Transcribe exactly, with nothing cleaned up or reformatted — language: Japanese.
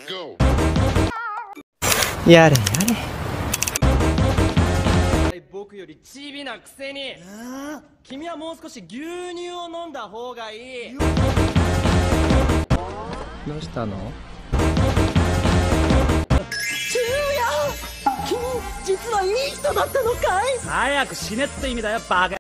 やれやれ。 僕よりチビなくせに、君はもう少し牛乳を飲んだ方がいい。 どうしたの？ チュウヤ、君実はいい人だったのかい？早く死ねって意味だよバカ。